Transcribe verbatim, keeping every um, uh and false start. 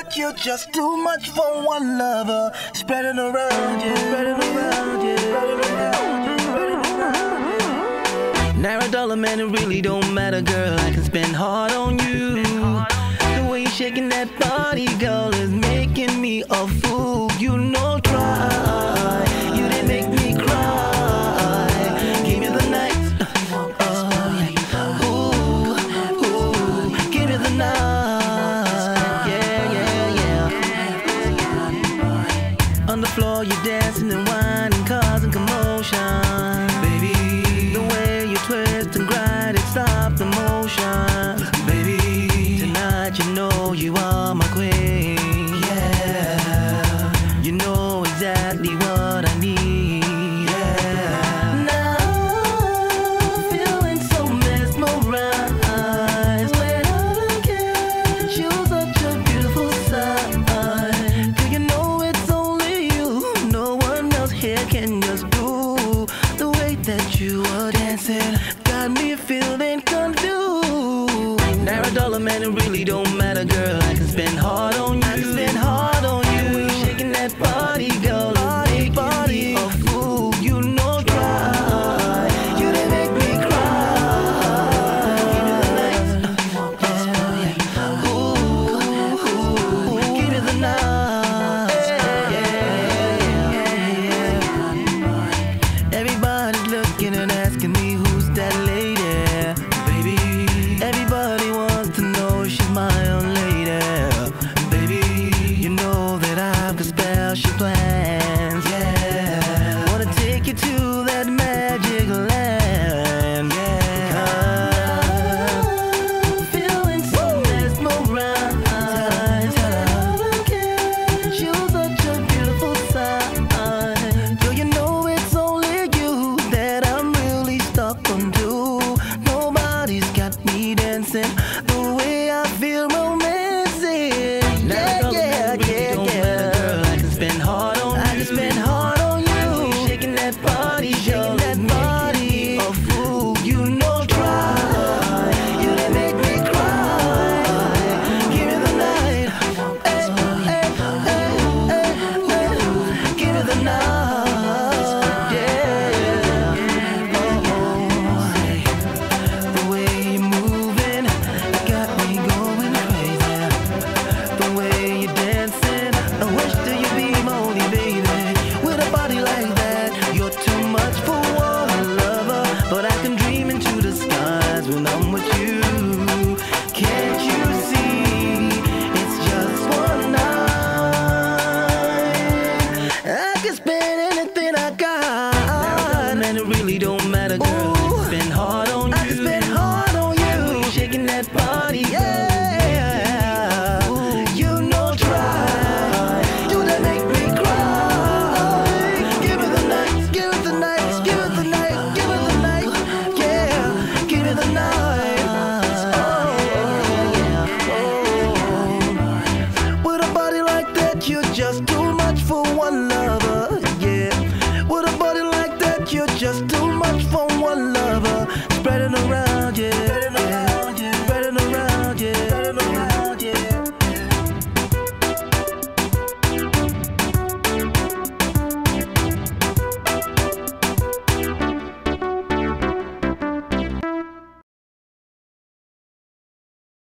that you're just too much for one lover. Spreading around you, spreading around you, spreading around you, spreading around you. Naira dollar man, it really don't matter, girl. I can spend hard on you. The way you're shaking that body, girl, is making me a fool. You know, try. You didn't make me cry. Give me the night. On the floor you're dancing and whining, causing commotion. Baby, the way you twist and grind, it stops the motion. Baby, tonight you know you are my queen. Yeah, you know exactly what I need. Yeah, now I'm feeling so mesmerized when I look at you, such a beautiful sight. Do you know here can just do the way that you are dancing? Got me feeling confused. Naira dollar man, it really don't matter, girl. I can spend hard on you. I can spend hard on you. You shaking that body, girl, body, body, a fool. You know, try. You didn't make me cry. Give me the night. Yeah. Ooh, ooh, give me the night. Everybody's looking and asking me who's that lady, baby. Everybody wants to know she's my own lady, baby. You know that I've got special plans, yeah. Wanna take you to that magic land, yeah. I'm feeling so mesmerized. Look at you, such a beautiful sight. Do you know it's only you that I'm really stuck on to? Nobody's got me dancing the way I feel romancing. Yeah, yeah, yeah, yeah. Girl, I can spend hard on you. I can spend hard on you. Shaking that body, shaking that body, a fool. You know, try. You didn't make me cry. Give me the night. Hey, hey, hey, hey, hey. Give me the night. Yeah. The way you're moving got me going crazy. The way you're dancing, I wish that you be more, baby. With a body like that, you're too much for one lover. But I can dream into the skies when I'm with you. Can't you see? It's just one night. I can spend anything I got, and it really don't matter, girl. I can spend hard on you. I can spend hard on you. Shaking that body, yeah. You know, try. You that make me cry. Give me the night, give it the night, give it the night, give it the night, yeah. Give me the night. Oh, oh. With a body like that, you're just